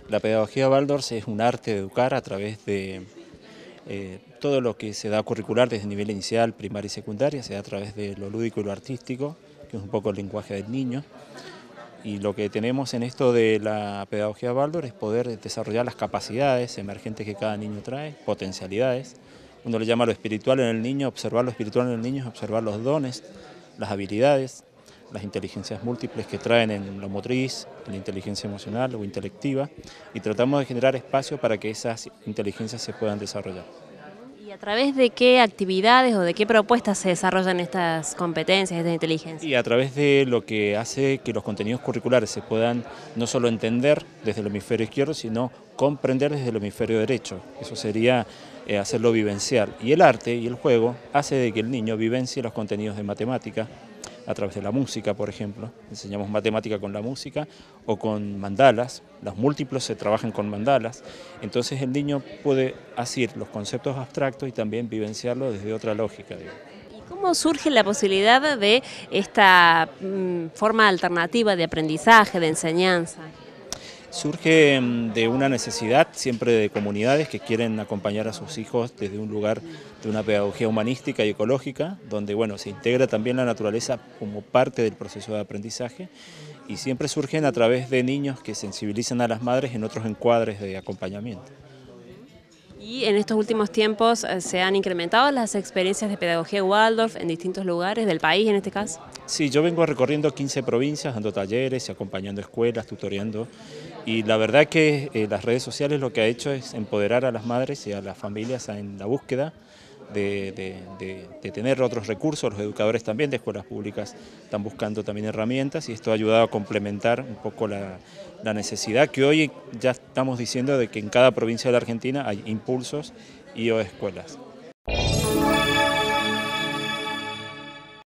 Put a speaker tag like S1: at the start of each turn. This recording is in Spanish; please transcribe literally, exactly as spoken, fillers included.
S1: La pedagogía Waldorf es un arte de educar a través de eh, todo lo que se da curricular desde el nivel inicial, primaria y secundaria, se da a través de lo lúdico y lo artístico, que es un poco el lenguaje del niño. Y lo que tenemos en esto de la pedagogía Waldorf es poder desarrollar las capacidades emergentes que cada niño trae, potencialidades. Uno le llama lo espiritual en el niño, observar lo espiritual en el niño es observar los dones, las habilidades, las inteligencias múltiples que traen en lo motriz, en la inteligencia emocional o intelectiva, y tratamos de generar espacio para que esas inteligencias se puedan desarrollar.
S2: ¿Y a través de qué actividades o de qué propuestas se desarrollan estas competencias, esta inteligencia?
S1: Y a través de lo que hace que los contenidos curriculares se puedan no solo entender desde el hemisferio izquierdo, sino comprender desde el hemisferio derecho. Eso sería eh, hacerlo vivencial. Y el arte y el juego hace de que el niño vivencie los contenidos de matemática, a través de la música, por ejemplo. Enseñamos matemática con la música o con mandalas. Los múltiplos se trabajan con mandalas. Entonces el niño puede asir los conceptos abstractos y también vivenciarlo desde otra lógica, digamos.
S2: ¿Cómo surge la posibilidad de esta mm, forma alternativa de aprendizaje, de enseñanza?
S1: Surge de una necesidad siempre de comunidades que quieren acompañar a sus hijos desde un lugar de una pedagogía humanística y ecológica, donde bueno, se integra también la naturaleza como parte del proceso de aprendizaje, y siempre surgen a través de niños que sensibilizan a las madres en otros encuadres de acompañamiento.
S2: Y en estos últimos tiempos eh, se han incrementado las experiencias de pedagogía Waldorf en distintos lugares del país, en este caso.
S1: Sí, yo vengo recorriendo quince provincias, dando talleres, acompañando escuelas, tutoreando, y la verdad que eh, las redes sociales lo que ha hecho es empoderar a las madres y a las familias en la búsqueda de, de, de, de tener otros recursos. Los educadores también de escuelas públicas están buscando también herramientas, y esto ha ayudado a complementar un poco la, la necesidad que hoy ya estamos diciendo de que en cada provincia de la Argentina hay impulsos y o escuelas.